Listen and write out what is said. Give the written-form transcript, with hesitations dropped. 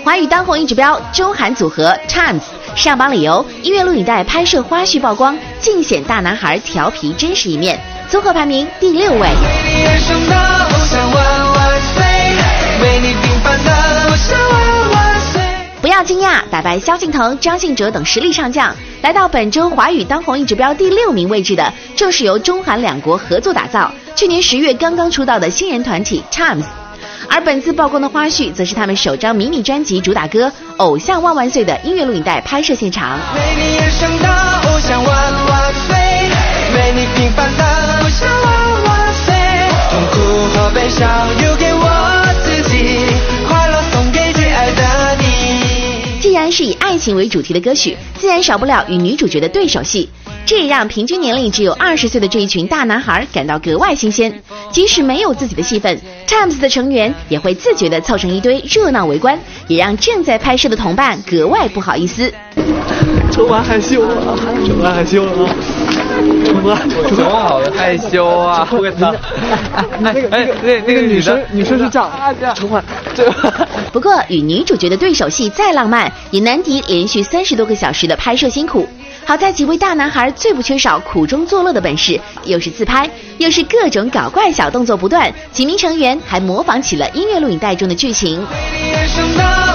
华语当红一指标中韩组合 Chams 上榜理由：音乐录影带拍摄花絮曝光，尽显大男孩调皮真实一面。综合排名第6位。不要惊讶，打败萧敬腾、张信哲等实力上将，来到本周华语当红一指标第6名位置的，正是由中韩两国合作打造，去年10月刚刚出道的新人团体 Chams。而本次曝光的花絮，则是他们首张迷你专辑主打歌《偶像万万岁》的音乐录影带拍摄现场。为你而生的偶像万万岁，为你平凡的偶像万万岁，痛苦和悲伤留给我自己，快乐送给最爱的你。既然是以爱情为主题的歌曲，自然少不了与女主角的对手戏。这也让平均年龄只有20岁的这一群大男孩感到格外新鲜。即使没有自己的戏份 ，Chams 的成员也会自觉地凑成一堆热闹围观，也让正在拍摄的同伴格外不好意思。 春晚害羞了，春晚害羞了， 春晚好害羞啊！我跟你那个女生是这样，春晚这。 不过与女主角的对手戏再浪漫，也难敌连续30多个小时的拍摄辛苦。好在几位大男孩最不缺少苦中作乐的本事，又是自拍，又是各种搞怪小动作不断，几名成员还模仿起了音乐录影带中的剧情。